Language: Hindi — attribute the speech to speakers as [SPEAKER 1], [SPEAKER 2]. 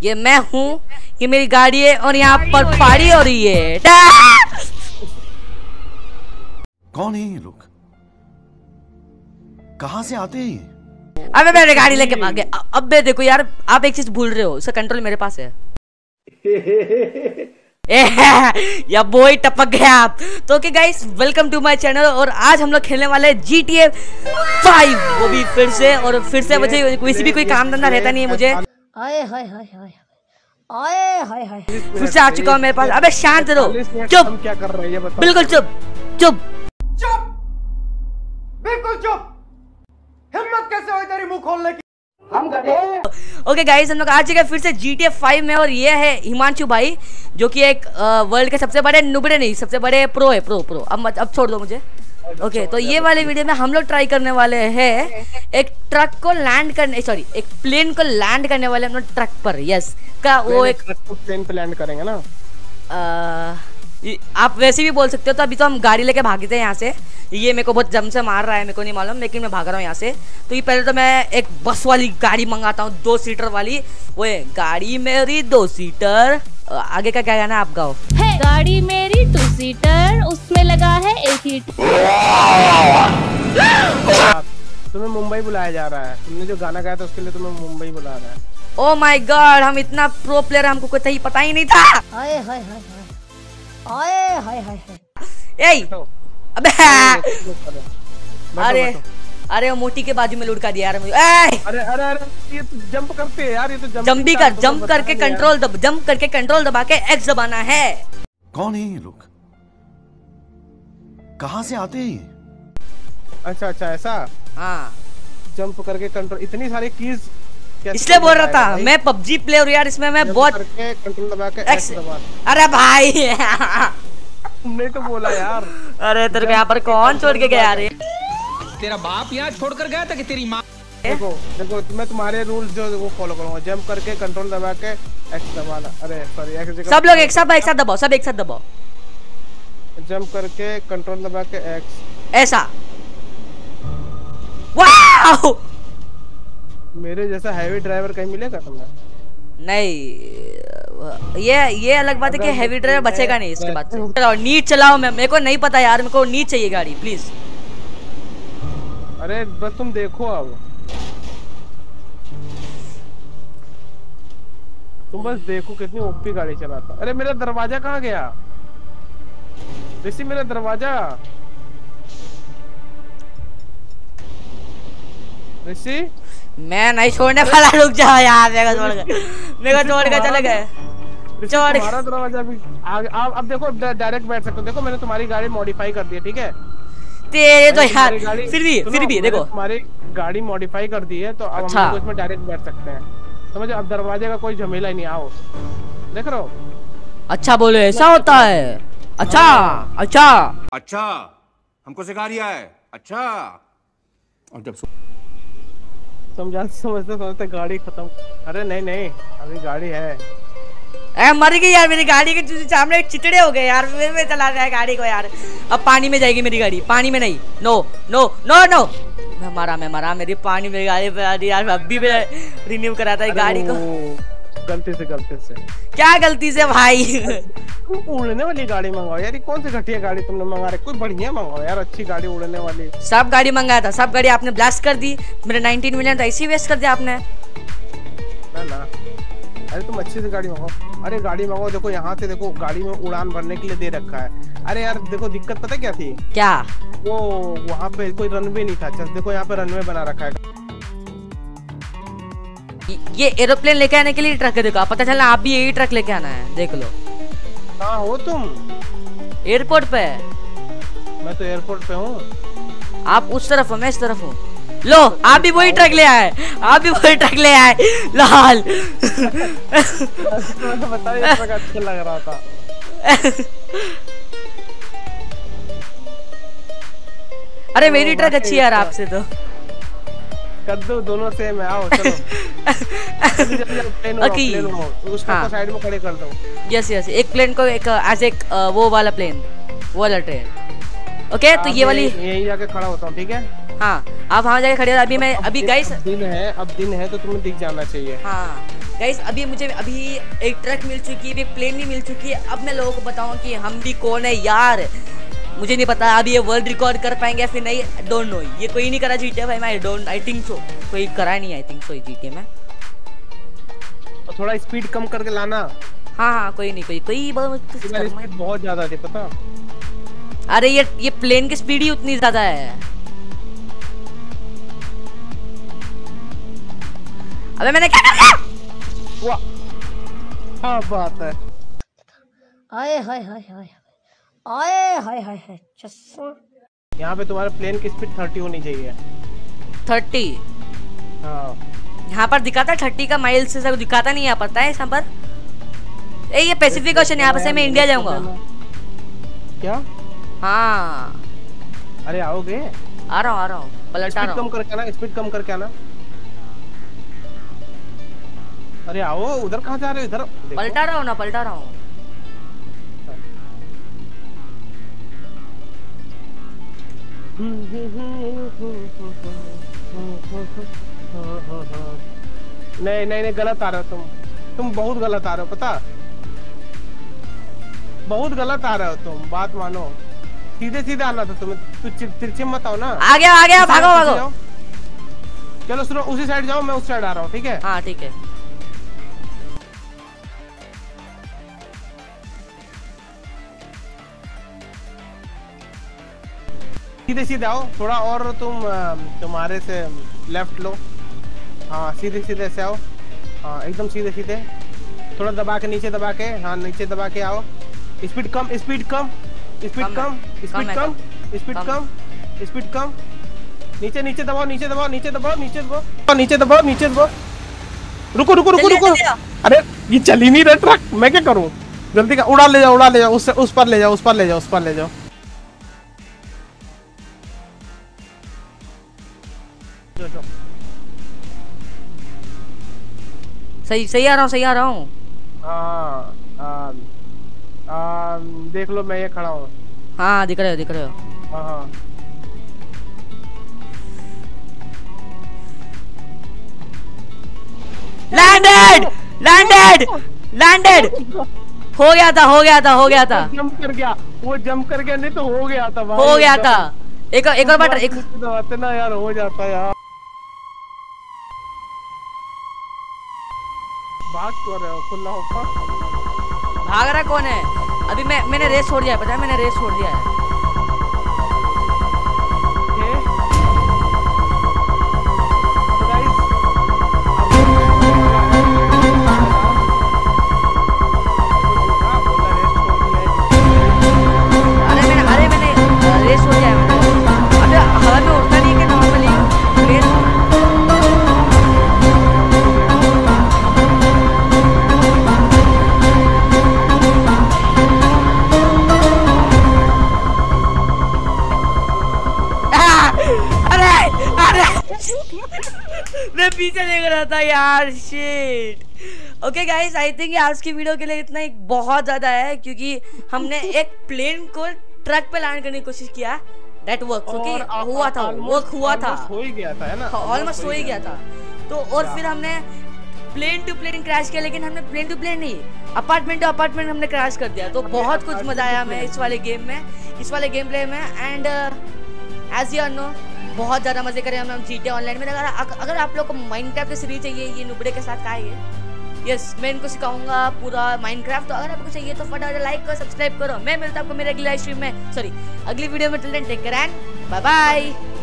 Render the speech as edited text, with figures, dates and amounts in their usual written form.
[SPEAKER 1] ये मैं हूँ, ये मेरी गाड़ी है और यहाँ पर पार्टी हो रही है।
[SPEAKER 2] कौन है ये लोग? कहाँ से आते हैं?
[SPEAKER 1] अबे मेरी गाड़ी लेके भाग गए। अबे देखो यार, आप एक चीज भूल रहे हो, इसका कंट्रोल मेरे पास है। या बोई टपक गया आप। तो okay guys, welcome to my channel. और आज हम लोग खेलने वाले हैं GTA 5, वो भी फिर से। और फिर से मुझे किसी भी कोई काम धंधा रहता नहीं है मुझे। आए हाय हाय हाय आए हाय हाय, फिर से आ चुका हूँ मेरे पास। अबे शांत रहो, चुप।
[SPEAKER 3] क्या कर रहे हैं?
[SPEAKER 1] बिल्कुल चुप चुप
[SPEAKER 3] चुप, बिल्कुल चुप। हिम्मत कैसे हुई तेरी मुंह खोलने की? हम गधे।
[SPEAKER 1] ओके गाइस, हम लोग आ चुके हैं फिर से GTA 5 में। और ये है हिमांशु भाई, जो कि एक वर्ल्ड के सबसे बड़े नुबड़े नहीं, सबसे बड़े प्रो है। प्रो अब छोड़ दो मुझे। ओके, तो ये वाले वीडियो में हम लोग ट्राई करने वाले हैं एक ट्रक को लैंड करने, सॉरी एक प्लेन को लैंड करने वाले हम लोग ट्रक पर। यस का वो एक
[SPEAKER 3] ट्रक को प्लेन पे लैंड करेंगे ना।
[SPEAKER 1] आप वैसे भी बोल सकते हो। तो अभी तो हम गाड़ी लेके भागे थे यहाँ से। ये मेरे को बहुत जम से मार रहा है, मेरे को नहीं मालूम, लेकिन मैं भाग रहा हूँ यहाँ से। तो ये पहले तो मैं एक बस वाली गाड़ी मंगाता हूँ, 2 सीटर वाली। वो गाड़ी मेरी 2 सीटर। आगे का क्या गाना आप गाओ?
[SPEAKER 4] है गाड़ी मेरी 2 सीटर, उसमें लगा है 1 हीटर।
[SPEAKER 3] तुम्हें मुंबई बुलाया जा रहा है। तुमने जो गाना गाया था उसके लिए तुम्हें मुंबई बुला रहा है।
[SPEAKER 1] ओ माय गॉड, हम इतना प्रो प्लेयर, हमको कोई पता ही नहीं था। हाय हाय हाय हाय हाय हाय। अबे अरे अरे वो मोटी के बाजू में लुढ़का दिया यार मुझे।
[SPEAKER 3] अरे अरे अरे, ये तो जंप करते हैं यार, ये तो
[SPEAKER 1] जंप करके कंट्रोल दबा के X दबाना है।
[SPEAKER 2] कौन है ये लोग? कहाँ से आते हैं?
[SPEAKER 3] अच्छा अच्छा, ऐसा।
[SPEAKER 1] हाँ,
[SPEAKER 3] जंप करके कंट्रोल, इतनी सारी कीज
[SPEAKER 1] इसलिए बोल रहा था मैं PUBG प्लेयर यार, इसमें मैं बहुत
[SPEAKER 3] कंट्रोल दबा के X दबा।
[SPEAKER 1] अरे भाई
[SPEAKER 3] तुमने तो बोला यार।
[SPEAKER 1] अरे तेरे को यहाँ पर कौन छोड़ के गया? अरे
[SPEAKER 5] तेरा बाप यहाँ छोड़कर गया था कि तेरी माँ?
[SPEAKER 3] देखो देखो, मैं तुम्हारे रूल्स जो वो फॉलो करूंगा। जंप करके कंट्रोल दबा के X दबाना। अरे सॉरी, X
[SPEAKER 1] सब लोग एक साथ दबाओ, सब एक साथ दबाओ।
[SPEAKER 3] जंप करके कंट्रोल दबा के X, ऐसा।
[SPEAKER 1] वाओ,
[SPEAKER 3] मेरे जैसा हैवी ड्राइवर कहीं मिलेगा तुम्हें?
[SPEAKER 1] नहीं, ये अलग बात है कि हैवी ड्राइवर बचेगा नहीं इसके बाद से। नीट चलाओ, मेरे को नहीं पता यार, मेरे को नीट चाहिए गाड़ी प्लीज।
[SPEAKER 3] अरे बस तुम देखो, अब तुम बस देखो कितनी ओपी गाड़ी चलाता। अरे मेरा दरवाजा कहाँ गया? ऋषि, मेरा दरवाजा। ऋषि,
[SPEAKER 1] मैं नहीं छोड़ने वाला, रुक जाओ यार। मेरे को छोड़ के चले गए।
[SPEAKER 3] तुम्हारा दरवाजा भी अब देखो, डायरेक्ट बैठ सकते हो। देखो मैंने तुम्हारी गाड़ी मॉडिफाई कर दी है, ठीक है?
[SPEAKER 1] तेरे तो यार फिर भी देखो,
[SPEAKER 3] तुम्हारी गाड़ी मॉडिफाई कर दी है, तो अब हम लोग इसमें डायरेक्ट बैठ सकते हैं, समझो। अब दरवाजे का कोई झमेला ही नहीं। आओ, देख रहे हो? अच्छा
[SPEAKER 1] बोलो, ऐसा होता है? अच्छा अच्छा
[SPEAKER 5] अच्छा, हमको सिखा रिया है। अच्छा, और जब
[SPEAKER 3] समझते गाड़ी खत्म। अरे नहीं नहीं, अभी गाड़ी है।
[SPEAKER 1] मर गई यार मेरी गाड़ी के सामने चितड़े हो गए यार। मैं चला रहा है गाड़ी को यार। अब पानी में जाएगी मेरी गाड़ी, पानी में नहीं। नो नो नो नो, मैं मरा मेरी पानी में गाड़ी पे आ रही यार। अभी मैं रिन्यू करा था गाड़ी को,
[SPEAKER 3] गलती से।
[SPEAKER 1] क्या गलती से भाई?
[SPEAKER 3] उड़ने वाली गाड़ी मंगाओ यार। कौन सी घटिया गाड़ी तुमने मंगा रहे? कोई बढ़िया मंगाओ यार, अच्छी गाड़ी उड़ने वाली।
[SPEAKER 1] सब गाड़ी मंगाया था, सब गाड़ी आपने ब्लास्ट कर दी। मेरे 19 मिलियन तो ऐसे ही वेस्ट कर दिया आपने।
[SPEAKER 3] ना, अरे तुम अच्छी से गाड़ी मंगाओ। अरे गाड़ी मंगाओ, देखो यहाँ से देखो, गाड़ी में उड़ान भरने के लिए दे रखा है। अरे यार देखो, दिक्कत पता क्या थी?
[SPEAKER 1] क्या?
[SPEAKER 3] वो वहाँ पे कोई रनवे नहीं था। अच्छा देखो, यहाँ पे रनवे बना रखा है।
[SPEAKER 1] ये एरोप्लेन लेके आने के लिए ट्रक है। देखो, पता चला आप भी यही ट्रक लेके आना है। देख लो।
[SPEAKER 3] कहाँ हो तुम?
[SPEAKER 1] एयरपोर्ट पे।
[SPEAKER 3] मैं तो एयरपोर्ट पे हूँ।
[SPEAKER 1] आप उस तरफ हो, मैं इस तरफ हूँ। लो, आप भी वही ट्रक ले आए, लाल।
[SPEAKER 3] बताइए, अच्छा लग रहा था।
[SPEAKER 1] अरे मेरी ट्रक अच्छी है यार आपसे तो।
[SPEAKER 3] कर दो, दोनों सेम है। आओ चलो। उसको साइड में खड़े कर दो।
[SPEAKER 1] यस एक प्लेन को एक वो वाला प्लेन, वो वाला ट्रेन। ओके, तो ये वाली
[SPEAKER 3] यहीं जाके खड़ा होता हूँ, ठीक है?
[SPEAKER 1] हाँ, आप वहाँ जाके खड़े हो। अभी गाइस
[SPEAKER 3] दिन है तो तुम्हें दिख जाना चाहिए।
[SPEAKER 1] हाँ, गाइस अभी मुझे एक ट्रक मिल चुकी है, एक प्लेन भी मिल चुकी है। अब मैं लोगों को बताऊं कि हम भी कौन है यार, मुझे नहीं पता अभी ये वर्ल्ड रिकॉर्ड कर पाएंगे या फिर नहीं, डोंट नो। ये कोई नहीं करा GTA भाई में, आई थिंक सो कोई करा नहीं, आई थिंक सो GTA में।
[SPEAKER 3] और थोड़ा स्पीड कम करके लाना।
[SPEAKER 1] हाँ कोई नहीं, कोई
[SPEAKER 3] बहुत ज्यादा थी पता।
[SPEAKER 1] अरे ये प्लेन की स्पीड ही उतनी ज्यादा है। अबे मैंने क्या कर दिया?
[SPEAKER 3] वाह क्या बात है।
[SPEAKER 1] आए हाय हाय हाय आए हाय हाय हाय चस्सा।
[SPEAKER 3] यहाँ पे तुम्हारे प्लेन की स्पीड 30 होनी चाहिए।
[SPEAKER 1] 30?
[SPEAKER 3] हाँ
[SPEAKER 1] यहाँ पर दिखाता है 30 का, माइल से सब दिखाता नहीं है, पता है यहाँ पर। ए ये पैसिफिक ओशन, यहाँ से मैं इंडिया जाऊंगा।
[SPEAKER 3] क्या?
[SPEAKER 1] हाँ
[SPEAKER 3] अरे आओगे?
[SPEAKER 1] आ रहा हूँ पलट आ रहा हूँ।
[SPEAKER 3] कम करके आना, स्पीड कम करके आना। अरे आओ, उधर कहाँ जा रहे हो? इधर
[SPEAKER 1] पलटा रहा हूँ।
[SPEAKER 3] नहीं गलत आ रहे हो तुम बहुत गलत आ रहे हो पता, बहुत गलत आ रहे हो तुम, बात मानो। सीधे आना था तुम्हें, तू तिरछे मत आओ ना। आ
[SPEAKER 1] गया भागो।
[SPEAKER 3] चलो सुनो, उसी साइड जाओ, मैं उस साइड आ रहा हूँ, ठीक है?
[SPEAKER 1] हाँ ठीक है।
[SPEAKER 3] सीधे आओ थोड़ा, और तुम्हारे से लेफ्ट लो। हाँ सीधे से आओ। हाँ एकदम सीधे, थोड़ा दबा के, नीचे दबा के, हाँ नीचे दबा के आओ। स्पीड कम। नीचे दबाओ। रुको। अरे ये चल ही नहीं रहा ट्रक, मैं क्या करूँ? जल्दी का उड़ा ले जाओ, उस पर ले जाओ।
[SPEAKER 1] सही आ रहा हूँ।
[SPEAKER 3] देख लो मैं ये खड़ा हूँ।
[SPEAKER 1] हाँ दिख रहे हो।
[SPEAKER 3] हाँ
[SPEAKER 1] लैंडेड। हो गया था।
[SPEAKER 3] जंप कर गया, नहीं तो हो गया था भाई।
[SPEAKER 1] हो गया था। एक और बार
[SPEAKER 3] दबाते ना यार, हो जाता यार। भाग क्यों रहे हो? खुला ऊपर
[SPEAKER 1] भाग रहा कौन है? अभी मैंने रेस छोड़ दिया है, पता है? मैंने रेस छोड़ दिया है। अरे मैंने रेस छोड़ दिया है। अबे हवा में उड़ता नहीं है क्या नॉर्मली? मैं पीछे देख रहा था यार, shit. Okay guys, I think आज की वीडियो के लिए इतना ही बहुत ज्यादा है, क्योंकि हमने एक प्लेन को ट्रक पे लैंड करने की कोशिश किया। दैट वर्क, ओके, हुआ था,
[SPEAKER 3] हो ही गया था, है ना?
[SPEAKER 1] ऑलमोस्ट हो ही गया था। तो और फिर हमने प्लेन टू प्लेन क्रैश किया, लेकिन हमने प्लेन टू प्लेन नहीं, अपार्टमेंट टू अपार्टमेंट हमने क्रैश कर दिया। तो बहुत कुछ मजा आया हमें इस वाले गेम प्ले में। एंड एज यू नो, बहुत ज़्यादा मजे करें हम GTA ऑनलाइन में। अगर आप लोग को माइनक्राफ्ट की सीरीज चाहिए, ये नुबड़े के साथ आएंगे, यस मैं इनको सिखाऊंगा पूरा माइनक्राफ्ट। तो अगर आपको चाहिए तो फटाफट लाइक करो, सब्सक्राइब करो। मैं मिलता हूं आपको मेरे अगली लाइव स्ट्रीम में, सॉरी अगली वीडियो में। Till then take care and bye bye.